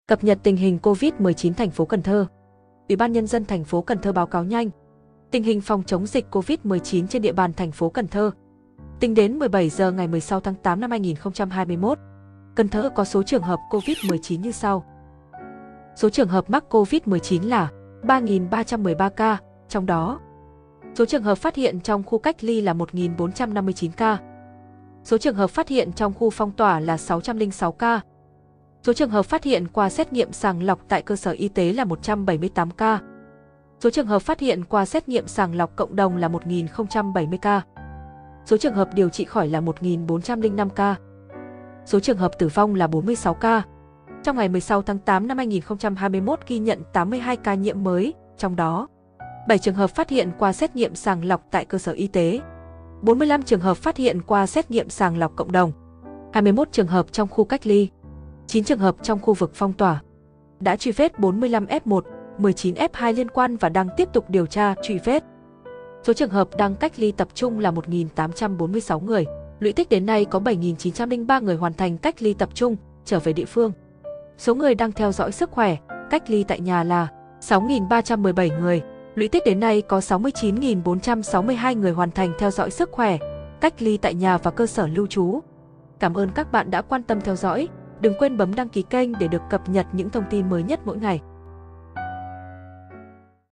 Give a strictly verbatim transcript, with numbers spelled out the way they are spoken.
Cập nhật tình hình Covid mười chín thành phố Cần Thơ. Ủy ban nhân dân thành phố Cần Thơ báo cáo nhanh tình hình phòng chống dịch Covid mười chín trên địa bàn thành phố Cần Thơ. Tính đến mười bảy giờ ngày mười sáu tháng tám năm hai nghìn không trăm hai mươi mốt, Cần Thơ có số trường hợp Covid mười chín như sau. Số trường hợp mắc Covid mười chín là ba nghìn ba trăm mười ba ca, trong đó số trường hợp phát hiện trong khu cách ly là một nghìn bốn trăm năm mươi chín ca. Số trường hợp phát hiện trong khu phong tỏa là sáu trăm lẻ sáu ca. Số trường hợp phát hiện qua xét nghiệm sàng lọc tại cơ sở y tế là một trăm bảy mươi tám ca. Số trường hợp phát hiện qua xét nghiệm sàng lọc cộng đồng là một nghìn không trăm bảy mươi ca. Số trường hợp điều trị khỏi là một nghìn bốn trăm lẻ năm ca. Số trường hợp tử vong là bốn mươi sáu ca. Trong ngày mười sáu tháng tám năm hai nghìn không trăm hai mươi mốt ghi nhận tám mươi hai ca nhiễm mới, trong đó bảy trường hợp phát hiện qua xét nghiệm sàng lọc tại cơ sở y tế, bốn mươi lăm trường hợp phát hiện qua xét nghiệm sàng lọc cộng đồng, hai mươi mốt trường hợp trong khu cách ly, chín trường hợp trong khu vực phong tỏa. Đã truy vết bốn mươi lăm F một, mười chín F hai liên quan và đang tiếp tục điều tra truy vết. Số trường hợp đang cách ly tập trung là một nghìn tám trăm bốn mươi sáu người. Lũy tích đến nay có bảy nghìn chín trăm lẻ ba người hoàn thành cách ly tập trung, trở về địa phương. Số người đang theo dõi sức khỏe, cách ly tại nhà là sáu nghìn ba trăm mười bảy người. Lũy tích đến nay có sáu mươi chín nghìn bốn trăm sáu mươi hai người hoàn thành theo dõi sức khỏe, cách ly tại nhà và cơ sở lưu trú. Cảm ơn các bạn đã quan tâm theo dõi. Đừng quên bấm đăng ký kênh để được cập nhật những thông tin mới nhất mỗi ngày.